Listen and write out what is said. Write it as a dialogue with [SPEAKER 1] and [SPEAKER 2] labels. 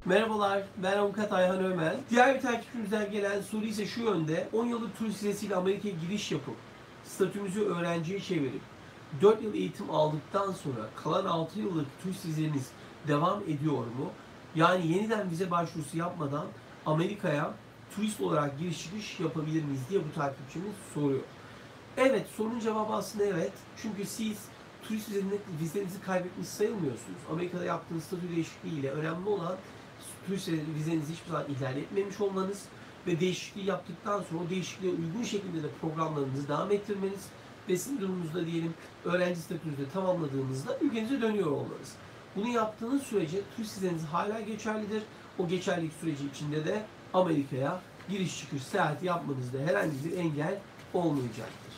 [SPEAKER 1] Merhabalar, ben Avukat Ayhan Ömen. Diğer bir takipçimizden gelen soru ise şu yönde: 10 yıllık turist vizesiyle Amerika'ya giriş yapıp, statümüzü öğrenciye çevirip, 4 yıl eğitim aldıktan sonra kalan 6 yıllık turist vizeniz devam ediyor mu? Yani yeniden vize başvurusu yapmadan Amerika'ya turist olarak giriş çıkış yapabilir miyiz diye bu takipçimiz soruyor. Evet, sorunun cevabı aslında evet. Çünkü siz turist vizenizi kaybetmiş sayılmıyorsunuz. Amerika'da yaptığınız statü değişikliğiyle önemli olan turist vizenizi hiçbir zaman ihlal etmemiş olmanız ve değişikliği yaptıktan sonra o değişikliğe uygun şekilde de programlarınızı devam ettirmeniz ve sizin durumunuzda diyelim öğrenci statünüzü tamamladığınızda ülkenize dönüyor olmanız. Bunu yaptığınız sürece turist vizeniz hala geçerlidir. O geçerlilik süreci içinde de Amerika'ya giriş çıkış seyahati yapmanızda herhangi bir engel olmayacak.